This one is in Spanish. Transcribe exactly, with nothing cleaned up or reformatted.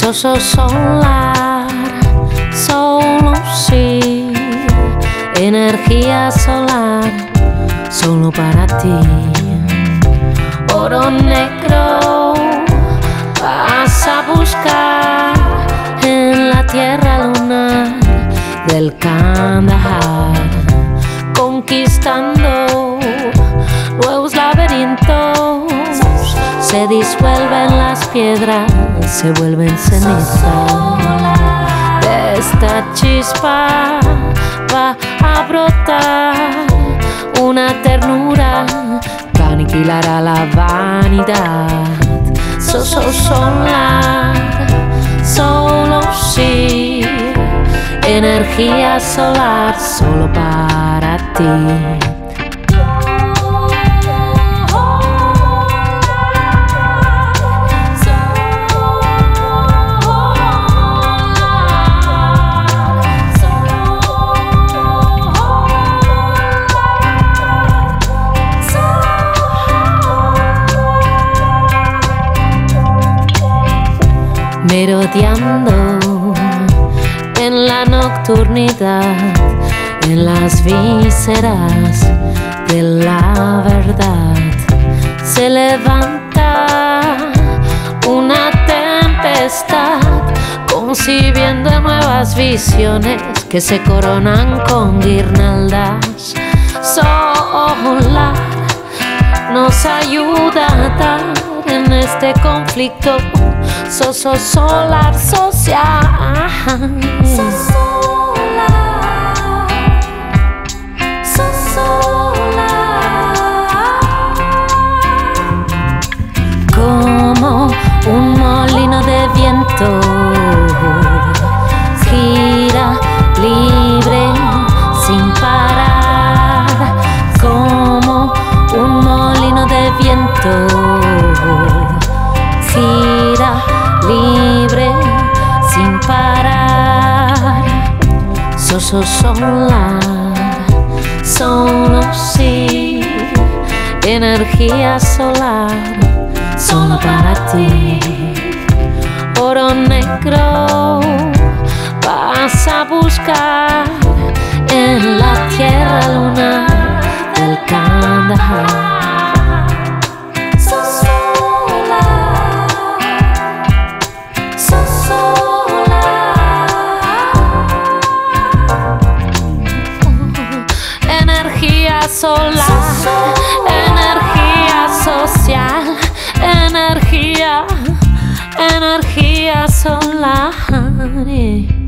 Soso solar, solo sí, energía solar, solo para ti. Oro negro vas a buscar en la tierra lunar del Kandahar, conquistando nuevos laberintos. Se disuelven las piedras, se vuelven ceniza. De esta chispa va a brotar una ternura que aniquilará la vanidad. Soso solar, solo sí, energía solar, solo para ti. Merodeando en la nocturnidad, en las vísceras de la verdad, se levanta una tempestad, concibiendo nuevas visiones que se coronan con guirnaldas. Solar nos ayuda a dar en este conflicto. Soso solar social, so solar, so solar. Como un molino de viento, gira libre sin parar. Como un molino de viento, gira libre sin parar. Soso solar, solo sí, energía solar, solo para ti. Oro negro vas a buscar en la tierra lunar del Kandahar. Solar, energía social, energía, energía solar.